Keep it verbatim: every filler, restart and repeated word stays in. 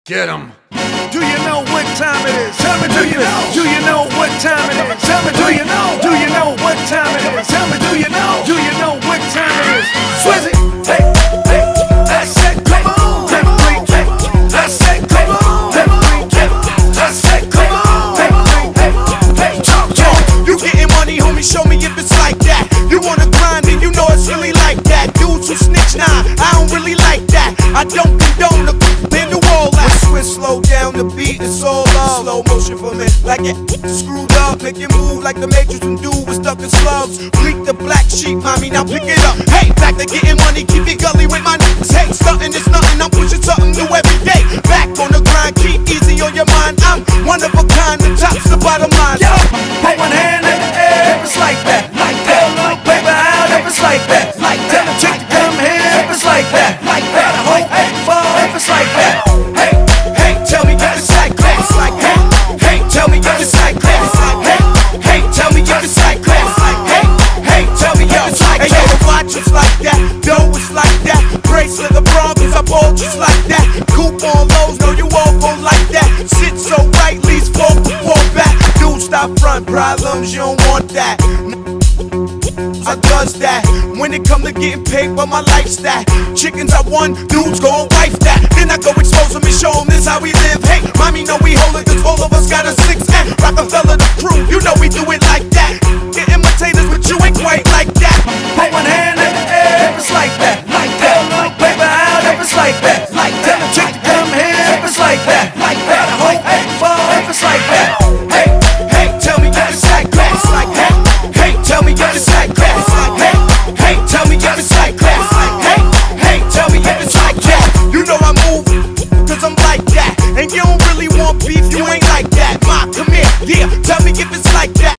Get him. Do you know what time it is? Tell me, do you know? Do you know what time it is? Tell me, do you know? Do you know what time it is? Tell me, do you know? Do you know what time it is? Swizzy, hey, hey, I said come on, hey, hey, I said come on, hey, hey, I said come on, hey, hey, hey, talk, talk. You getting money, homie, show me if it's like that. You wanna grind and you know it's really like that. Dudes who snitch, nah, I don't really like that. I don't condone the in the wall out. Switch, slow down the beat, it's all love. Slow motion for me, like it screwed up. Make it move like the Matrix and do was stuck in slugs. Bleak the black sheep, mommy, now pick it up. Hey, back to getting money, keep it gully with my niggas. Hey, stuntin' is nothing, I'm pushing something new every day. Back on the grind, keep easy on your mind. I'm one of a kind, the top's the bottom line. Yo, put one hand in the air if it's like that. Like that. Little paper out if it's like that. Like that. Tell the chick to come here if it's like that. Like that. A whole ball if it's like that. Hey, hey, tell me if it's like that. It's like that. Hey, tell me if it's like that. It's like that. Hey, tell me if it's like that. It's like that. Hey, tell me if it's like that. Hey, yo, the watch is like that. Dough is like that. Bracelet, the problems, I ball just like that. Coupon lows, know you all go like that. Sit so right, leaves fall to fall back. Dude, stop front problems, you don't want that. I does that when it come to getting paid for my lifestyle. Chickens I won, dudes gon' wife that. Then I go expose them and show them this how we live. Hey, mommy know we hold it cause all of us got a six pack. Rockefeller the crew, you know we do it like that. Get imitators but you ain't quite like that. Put one hand in the air if it's like that. Like that. Little paper out if it's like that. Like that. Tell the chick to come here if it's like that. Like that. A whole ball if it's like that. Hey, hey, tell me if it's like that. It's like that. Hey, tell me if it's like that. It's like that. Hey, tell me if it's like that. It's like hey, hey, tell me if it's like that. You know I move cause I'm like that. And you don't really want beef, you ain't like that. Ma, come here, yeah, tell me if it's like that.